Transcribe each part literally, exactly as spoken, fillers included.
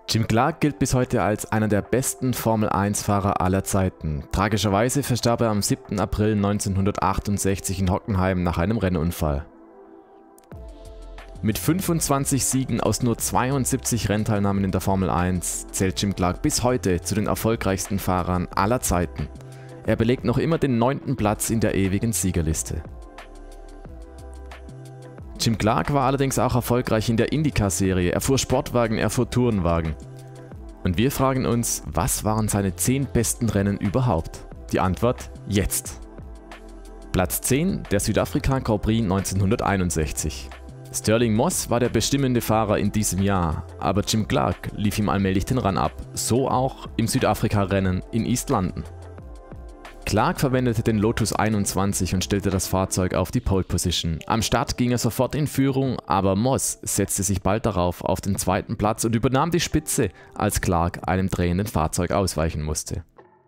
Jim Clark gilt bis heute als einer der besten Formel eins Fahrer aller Zeiten. Tragischerweise verstarb er am siebten April neunzehnhundertachtundsechzig in Hockenheim nach einem Rennunfall. Mit fünfundzwanzig Siegen aus nur zweiundsiebzig Rennteilnahmen in der Formel eins zählt Jim Clark bis heute zu den erfolgreichsten Fahrern aller Zeiten. Er belegt noch immer den neunten Platz in der ewigen Siegerliste. Jim Clark war allerdings auch erfolgreich in der IndyCar-Serie. Er fuhr Sportwagen, er fuhr Tourenwagen. Und wir fragen uns, was waren seine zehn besten Rennen überhaupt? Die Antwort: jetzt. Platz zehn, der Südafrika Grand Prix neunzehnhunderteinundsechzig. Stirling Moss war der bestimmende Fahrer in diesem Jahr, aber Jim Clark lief ihm allmählich den Run ab, so auch im Südafrika-Rennen in East London. Clark verwendete den Lotus einundzwanzig und stellte das Fahrzeug auf die Pole Position. Am Start ging er sofort in Führung, aber Moss setzte sich bald darauf auf den zweiten Platz und übernahm die Spitze, als Clark einem drehenden Fahrzeug ausweichen musste.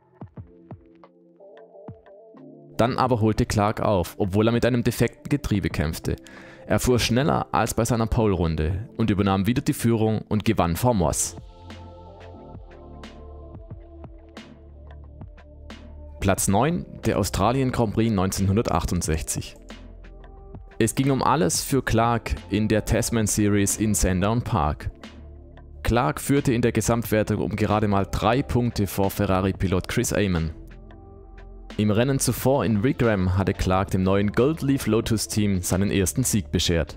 Dann aber holte Clark auf, obwohl er mit einem defekten Getriebe kämpfte. Er fuhr schneller als bei seiner Pole-Runde und übernahm wieder die Führung und gewann vor Moss. Platz neun, der Australien Grand Prix neunzehnhundertachtundsechzig. Es ging um alles für Clark in der Tasman Series in Sandown Park. Clark führte in der Gesamtwertung um gerade mal drei Punkte vor Ferrari-Pilot Chris Amon. Im Rennen zuvor in Wigram hatte Clark dem neuen Gold Leaf Lotus Team seinen ersten Sieg beschert.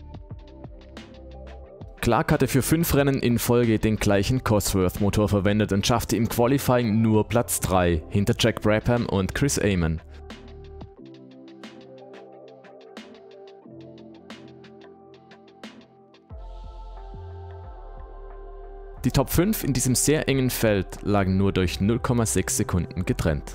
Clark hatte für fünf Rennen in Folge den gleichen Cosworth-Motor verwendet und schaffte im Qualifying nur Platz drei hinter Jack Brabham und Chris Amon. Die Top fünf in diesem sehr engen Feld lagen nur durch null Komma sechs Sekunden getrennt.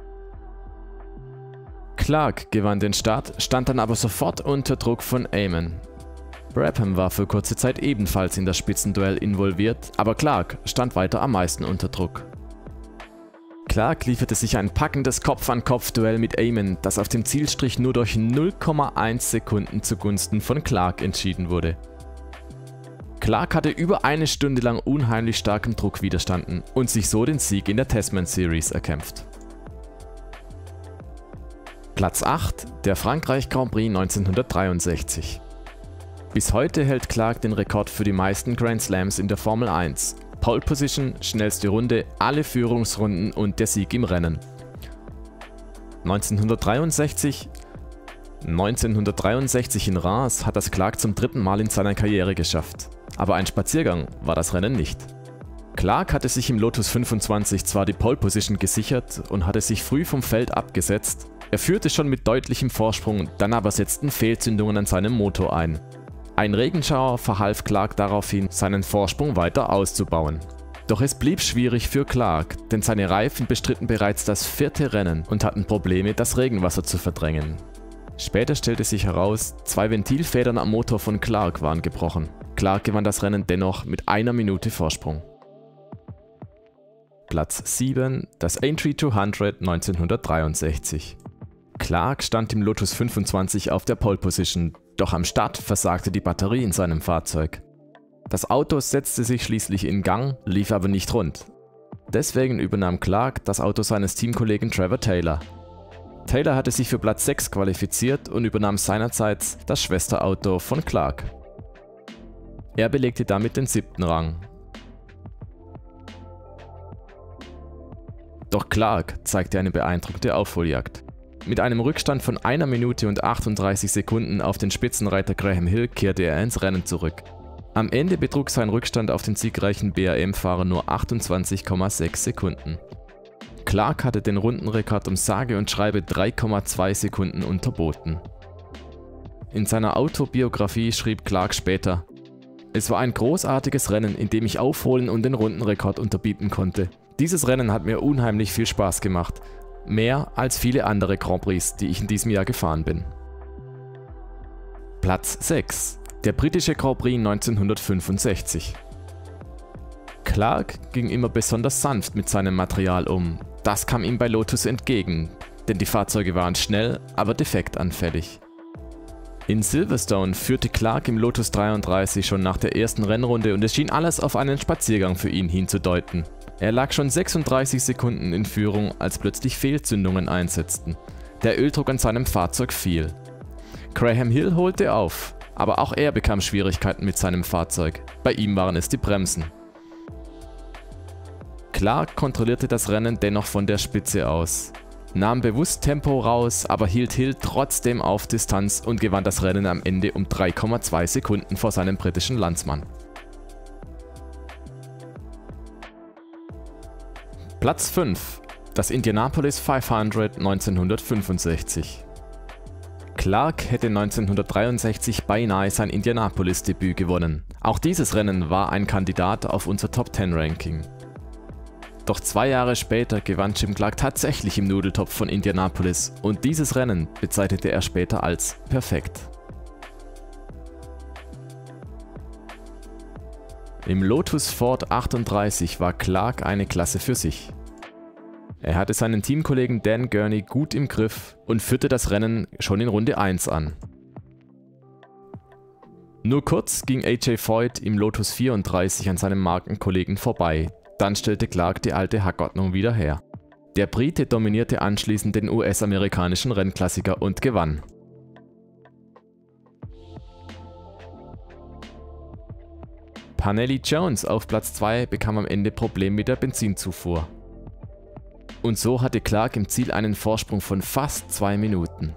Clark gewann den Start, stand dann aber sofort unter Druck von Amon. Brabham war für kurze Zeit ebenfalls in das Spitzenduell involviert, aber Clark stand weiter am meisten unter Druck. Clark lieferte sich ein packendes Kopf-an-Kopf-Duell mit Amon, das auf dem Zielstrich nur durch null Komma eins Sekunden zugunsten von Clark entschieden wurde. Clark hatte über eine Stunde lang unheimlich starkem Druck widerstanden und sich so den Sieg in der Tasman Series erkämpft. Platz acht, der Frankreich Grand Prix neunzehnhundertdreiundsechzig. Bis heute hält Clark den Rekord für die meisten Grand Slams in der Formel eins. Pole Position, schnellste Runde, alle Führungsrunden und der Sieg im Rennen. neunzehnhundertdreiundsechzig, neunzehnhundertdreiundsechzig in Reims hat das Clark zum dritten Mal in seiner Karriere geschafft. Aber ein Spaziergang war das Rennen nicht. Clark hatte sich im Lotus fünfundzwanzig zwar die Pole Position gesichert und hatte sich früh vom Feld abgesetzt. Er führte schon mit deutlichem Vorsprung, dann aber setzten Fehlzündungen an seinem Motor ein. Ein Regenschauer verhalf Clark daraufhin, seinen Vorsprung weiter auszubauen. Doch es blieb schwierig für Clark, denn seine Reifen bestritten bereits das vierte Rennen und hatten Probleme, das Regenwasser zu verdrängen. Später stellte sich heraus, zwei Ventilfedern am Motor von Clark waren gebrochen. Clark gewann das Rennen dennoch mit einer Minute Vorsprung. Platz sieben, das Aintree zweihundert neunzehnhundertdreiundsechzig. Clark stand im Lotus fünfundzwanzig auf der Pole Position, doch am Start versagte die Batterie in seinem Fahrzeug. Das Auto setzte sich schließlich in Gang, lief aber nicht rund. Deswegen übernahm Clark das Auto seines Teamkollegen Trevor Taylor. Taylor hatte sich für Platz sechs qualifiziert und übernahm seinerseits das Schwesterauto von Clark. Er belegte damit den siebten Rang. Doch Clark zeigte eine beeindruckende Aufholjagd. Mit einem Rückstand von einer Minute und achtunddreißig Sekunden auf den Spitzenreiter Graham Hill kehrte er ins Rennen zurück. Am Ende betrug sein Rückstand auf den siegreichen B R M-Fahrer nur achtundzwanzig Komma sechs Sekunden. Clark hatte den Rundenrekord um sage und schreibe drei Komma zwei Sekunden unterboten. In seiner Autobiografie schrieb Clark später: „Es war ein großartiges Rennen, in dem ich aufholen und den Rundenrekord unterbieten konnte. Dieses Rennen hat mir unheimlich viel Spaß gemacht. Mehr als viele andere Grand Prix, die ich in diesem Jahr gefahren bin." Platz sechs, der britische Grand Prix neunzehnhundertfünfundsechzig. Clark ging immer besonders sanft mit seinem Material um. Das kam ihm bei Lotus entgegen, denn die Fahrzeuge waren schnell, aber defektanfällig. In Silverstone führte Clark im Lotus dreiunddreißig schon nach der ersten Rennrunde und es schien alles auf einen Spaziergang für ihn hinzudeuten. Er lag schon sechsunddreißig Sekunden in Führung, als plötzlich Fehlzündungen einsetzten. Der Öldruck an seinem Fahrzeug fiel. Graham Hill holte auf, aber auch er bekam Schwierigkeiten mit seinem Fahrzeug. Bei ihm waren es die Bremsen. Clark kontrollierte das Rennen dennoch von der Spitze aus, nahm bewusst Tempo raus, aber hielt Hill trotzdem auf Distanz und gewann das Rennen am Ende um drei Komma zwei Sekunden vor seinem britischen Landsmann. Platz fünf. Das Indianapolis fünfhundert neunzehnhundertfünfundsechzig. Clark hätte neunzehnhundertdreiundsechzig beinahe sein Indianapolis-Debüt gewonnen. Auch dieses Rennen war ein Kandidat auf unser Top zehn Ranking. Doch zwei Jahre später gewann Jim Clark tatsächlich im Nudeltopf von Indianapolis und dieses Rennen bezeichnete er später als perfekt. Im Lotus Ford achtunddreißig war Clark eine Klasse für sich. Er hatte seinen Teamkollegen Dan Gurney gut im Griff und führte das Rennen schon in Runde eins an. Nur kurz ging A J Foyt im Lotus vierunddreißig an seinem Markenkollegen vorbei. Dann stellte Clark die alte Hackordnung wieder her. Der Brite dominierte anschließend den U S-amerikanischen Rennklassiker und gewann. Parnelli Jones auf Platz zwei bekam am Ende Probleme mit der Benzinzufuhr. Und so hatte Clark im Ziel einen Vorsprung von fast zwei Minuten.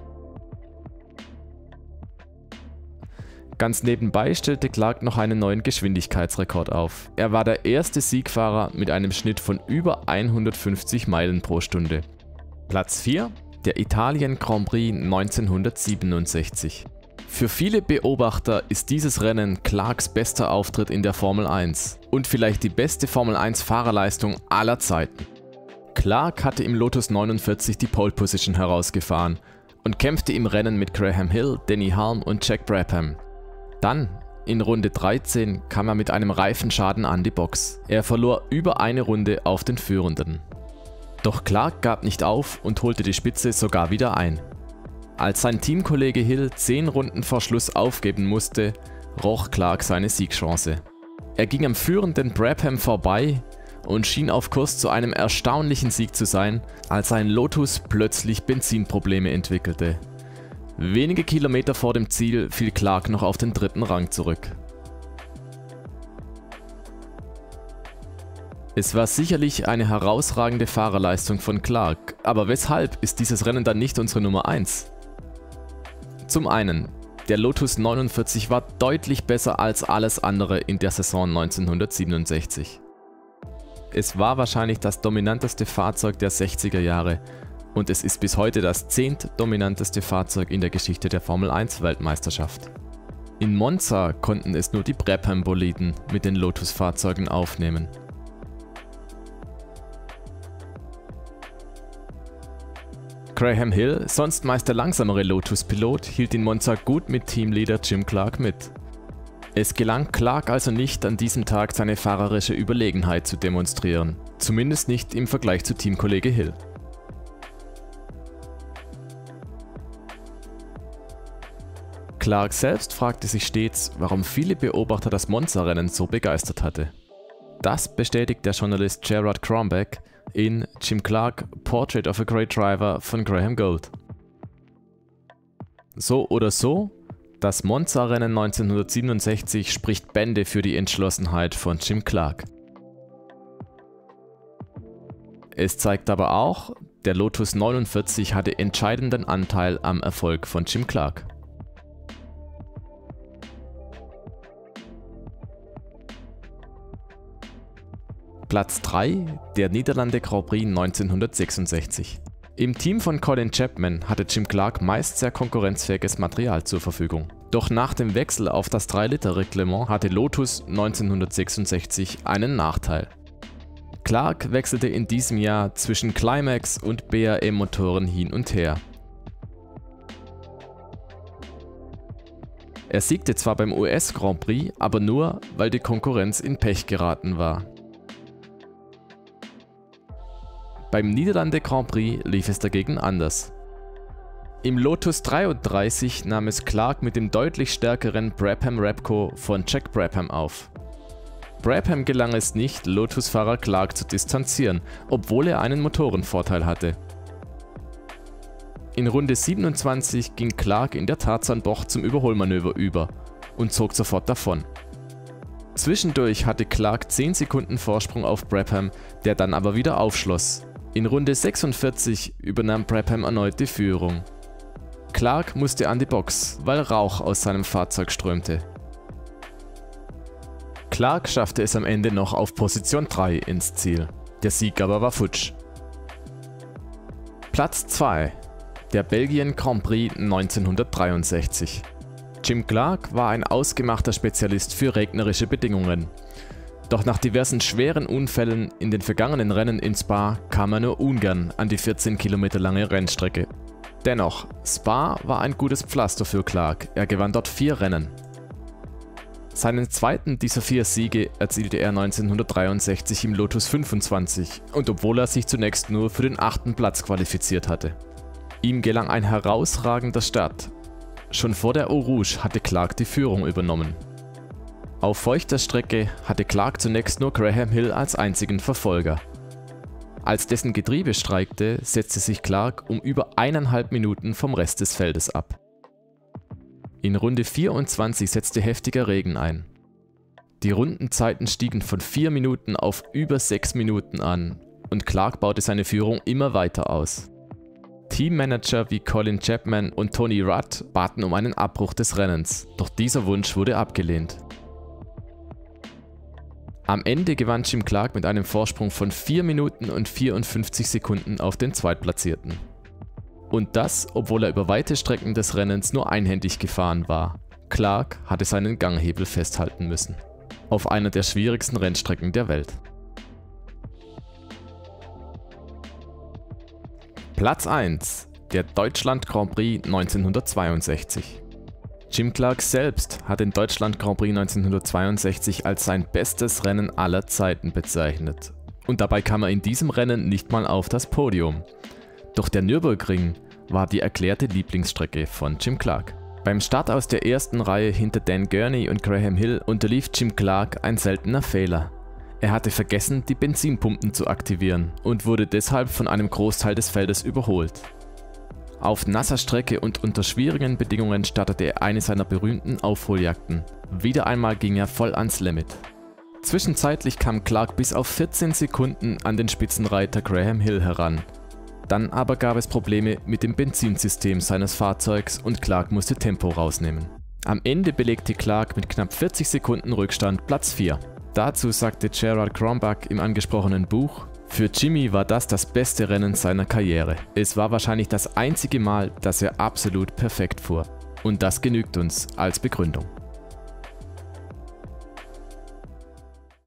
Ganz nebenbei stellte Clark noch einen neuen Geschwindigkeitsrekord auf. Er war der erste Siegfahrer mit einem Schnitt von über hundertfünfzig Meilen pro Stunde. Platz vier. Der Italien Grand Prix neunzehnhundertsiebenundsechzig. Für viele Beobachter ist dieses Rennen Clarks bester Auftritt in der Formel eins und vielleicht die beste Formel eins Fahrerleistung aller Zeiten. Clark hatte im Lotus neunundvierzig die Pole Position herausgefahren und kämpfte im Rennen mit Graham Hill, Denny Hulme und Jack Brabham. Dann, in Runde dreizehn, kam er mit einem Reifenschaden an die Box. Er verlor über eine Runde auf den Führenden. Doch Clark gab nicht auf und holte die Spitze sogar wieder ein. Als sein Teamkollege Hill zehn Runden vor Schluss aufgeben musste, roch Clark seine Siegchance. Er ging am führenden Brabham vorbei und schien auf Kurs zu einem erstaunlichen Sieg zu sein, als sein Lotus plötzlich Benzinprobleme entwickelte. Wenige Kilometer vor dem Ziel fiel Clark noch auf den dritten Rang zurück. Es war sicherlich eine herausragende Fahrerleistung von Clark, aber weshalb ist dieses Rennen dann nicht unsere Nummer eins? Zum einen, der Lotus neunundvierzig war deutlich besser als alles andere in der Saison neunzehnhundertsiebenundsechzig. Es war wahrscheinlich das dominanteste Fahrzeug der sechziger Jahre und es ist bis heute das zehntdominanteste Fahrzeug in der Geschichte der Formel eins Weltmeisterschaft. In Monza konnten es nur die Brabham-Boliden mit den Lotus-Fahrzeugen aufnehmen. Graham Hill, sonst meist der langsamere Lotus-Pilot, hielt in Monza gut mit Teamleader Jim Clark mit. Es gelang Clark also nicht, an diesem Tag seine fahrerische Überlegenheit zu demonstrieren, zumindest nicht im Vergleich zu Teamkollege Hill. Clark selbst fragte sich stets, warum viele Beobachter das Monza-Rennen so begeistert hatte. Das bestätigt der Journalist Gerard Crombeck in Jim Clark – Portrait of a Great Driver von Graham Gold. So oder so, das Monza-Rennen neunzehnhundertsiebenundsechzig spricht Bände für die Entschlossenheit von Jim Clark. Es zeigt aber auch, der Lotus neunundvierzig hatte entscheidenden Anteil am Erfolg von Jim Clark. Platz drei, der Niederlande Grand Prix neunzehnhundertsechsundsechzig. Im Team von Colin Chapman hatte Jim Clark meist sehr konkurrenzfähiges Material zur Verfügung. Doch nach dem Wechsel auf das drei Liter Reglement hatte Lotus neunzehnhundertsechsundsechzig einen Nachteil. Clark wechselte in diesem Jahr zwischen Climax und B R M-Motoren hin und her. Er siegte zwar beim U S Grand Prix, aber nur, weil die Konkurrenz in Pech geraten war. Beim Niederlande Grand Prix lief es dagegen anders. Im Lotus dreiunddreißig nahm es Clark mit dem deutlich stärkeren Brabham-Repco von Jack Brabham auf. Brabham gelang es nicht, Lotus-Fahrer Clark zu distanzieren, obwohl er einen Motorenvorteil hatte. In Runde siebenundzwanzig ging Clark in der Tarzanbocht zum Überholmanöver über und zog sofort davon. Zwischendurch hatte Clark zehn Sekunden Vorsprung auf Brabham, der dann aber wieder aufschloss. In Runde sechsundvierzig übernahm Brabham erneut die Führung. Clark musste an die Box, weil Rauch aus seinem Fahrzeug strömte. Clark schaffte es am Ende noch auf Position drei ins Ziel. Der Sieg aber war futsch. Platz zwei. Der Belgien Grand Prix neunzehnhundertdreiundsechzig. Jim Clark war ein ausgemachter Spezialist für regnerische Bedingungen. Doch nach diversen schweren Unfällen in den vergangenen Rennen in Spa kam er nur ungern an die vierzehn Kilometer lange Rennstrecke. Dennoch, Spa war ein gutes Pflaster für Clark, er gewann dort vier Rennen. Seinen zweiten dieser vier Siege erzielte er neunzehnhundertdreiundsechzig im Lotus fünfundzwanzig und obwohl er sich zunächst nur für den achten Platz qualifiziert hatte. Ihm gelang ein herausragender Start. Schon vor der Eau Rouge hatte Clark die Führung übernommen. Auf feuchter Strecke hatte Clark zunächst nur Graham Hill als einzigen Verfolger. Als dessen Getriebe streikte, setzte sich Clark um über eineinhalb Minuten vom Rest des Feldes ab. In Runde vierundzwanzig setzte heftiger Regen ein. Die Rundenzeiten stiegen von vier Minuten auf über sechs Minuten an und Clark baute seine Führung immer weiter aus. Teammanager wie Colin Chapman und Tony Rudd baten um einen Abbruch des Rennens, doch dieser Wunsch wurde abgelehnt. Am Ende gewann Jim Clark mit einem Vorsprung von vier Minuten und vierundfünfzig Sekunden auf den Zweitplatzierten. Und das, obwohl er über weite Strecken des Rennens nur einhändig gefahren war. Clark hatte seinen Ganghebel festhalten müssen. Auf einer der schwierigsten Rennstrecken der Welt. Platz eins. Der Deutschland Grand Prix neunzehnhundertzweiundsechzig. Jim Clark selbst hat den Deutschland Grand Prix neunzehnhundertzweiundsechzig als sein bestes Rennen aller Zeiten bezeichnet. Und dabei kam er in diesem Rennen nicht mal auf das Podium. Doch der Nürburgring war die erklärte Lieblingsstrecke von Jim Clark. Beim Start aus der ersten Reihe hinter Dan Gurney und Graham Hill unterlief Jim Clark ein seltener Fehler. Er hatte vergessen, die Benzinpumpen zu aktivieren und wurde deshalb von einem Großteil des Feldes überholt. Auf nasser Strecke und unter schwierigen Bedingungen startete er eine seiner berühmten Aufholjagden. Wieder einmal ging er voll ans Limit. Zwischenzeitlich kam Clark bis auf vierzehn Sekunden an den Spitzenreiter Graham Hill heran. Dann aber gab es Probleme mit dem Benzinsystem seines Fahrzeugs und Clark musste Tempo rausnehmen. Am Ende belegte Clark mit knapp vierzig Sekunden Rückstand Platz vier. Dazu sagte Gerard Cronbach im angesprochenen Buch: Für Jimmy war das das beste Rennen seiner Karriere. Es war wahrscheinlich das einzige Mal, dass er absolut perfekt fuhr. Und das genügt uns als Begründung.